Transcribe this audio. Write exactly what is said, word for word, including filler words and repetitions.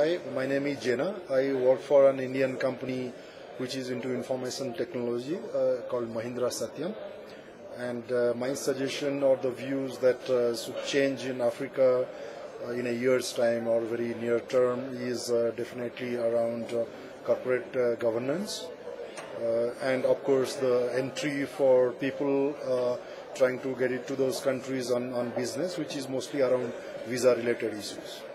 Hi, my name is Jena. I work for an Indian company which is into information technology uh, called Mahindra Satyam. And uh, my suggestion or the views that uh, should change in Africa uh, in a year's time or very near term is uh, definitely around uh, corporate uh, governance. Uh, and of course the entry for people uh, trying to get into those countries on, on business, which is mostly around visa related issues.